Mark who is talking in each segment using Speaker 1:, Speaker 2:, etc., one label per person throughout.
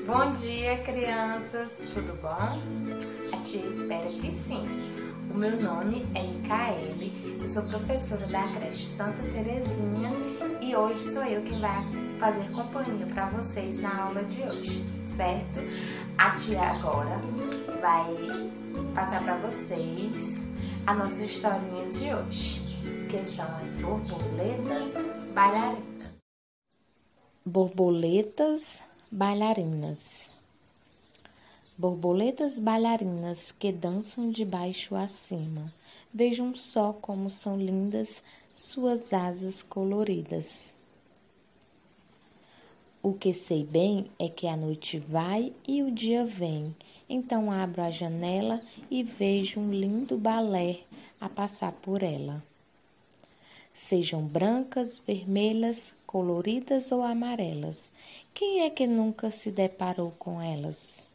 Speaker 1: Bom dia, crianças! Tudo bom? A tia espera que sim. O meu nome é Micaele, eu sou professora da creche Santa Terezinha e hoje sou eu quem vai fazer companhia para vocês na aula de hoje, certo? A tia agora vai passar para vocês a nossa historinha de hoje, que são as borboletas bailarinas. Borboletas bailarinas. Borboletas bailarinas que dançam de baixo a cima. Vejam só como são lindas suas asas coloridas. O que sei bem é que a noite vai e o dia vem. Então abro a janela e vejo um lindo balé a passar por ela. Sejam brancas, vermelhas, coloridas ou amarelas. Quem é que nunca se deparou com elas?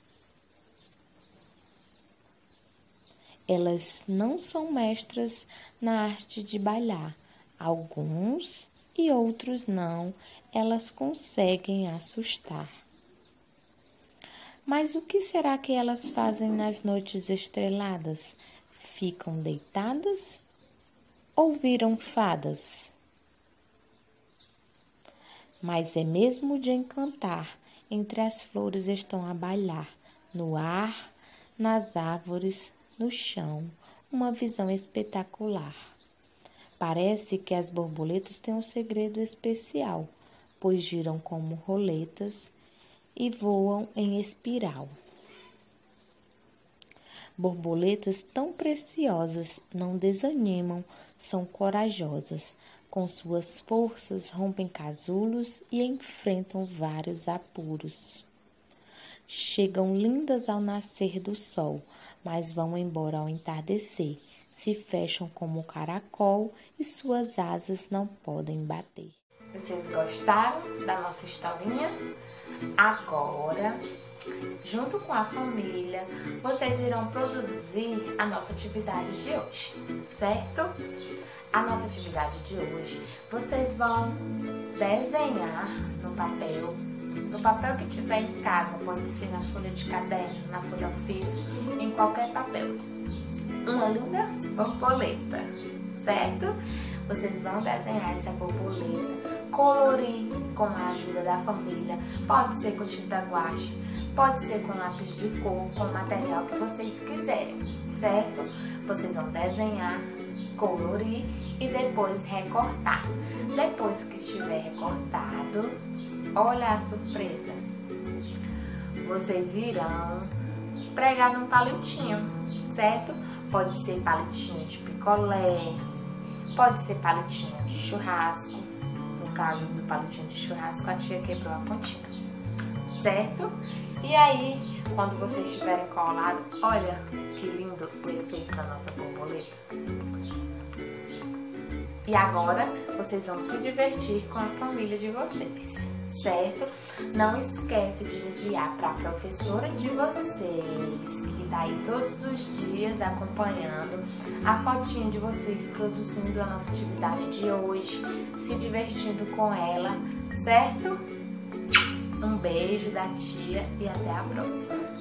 Speaker 1: Elas não são mestras na arte de bailar. Alguns e outros não, elas conseguem assustar. Mas o que será que elas fazem nas noites estreladas? Ficam deitadas ou viram fadas? Mas é mesmo de encantar, entre as flores estão a bailar, no ar, nas árvores, no chão, uma visão espetacular. Parece que as borboletas têm um segredo especial, pois giram como roletas e voam em espiral. Borboletas tão preciosas não desanimam, são corajosas. Com suas forças rompem casulos e enfrentam vários apuros. Chegam lindas ao nascer do sol, mas vão embora ao entardecer. Se fecham como um caracol e suas asas não podem bater. Vocês gostaram da nossa historinha? Agora, junto com a família, vocês irão produzir a nossa atividade de hoje, certo? A nossa atividade de hoje, vocês vão desenhar no papel que tiver em casa, pode ser na folha de caderno, na folha ofício, em qualquer papel, uma linda borboleta, certo? Vocês vão desenhar essa borboleta, colorir com a ajuda da família, pode ser com tinta guache, pode ser com lápis de cor, com o material que vocês quiserem, certo? Vocês vão desenhar, colorir e depois recortar. Depois que estiver recortado, olha a surpresa. Vocês irão pregar num palitinho, certo? Pode ser palitinho de picolé, pode ser palitinho de churrasco. No caso do palitinho de churrasco, a tia quebrou a pontinha, certo? E aí, quando vocês estiverem colado, olha que lindo o efeito da nossa borboleta. E agora, vocês vão se divertir com a família de vocês, certo? Não esquece de enviar para a professora de vocês, que está aí todos os dias acompanhando a fotinha de vocês produzindo a nossa atividade de hoje, se divertindo com ela, certo? Um beijo da tia e até a próxima!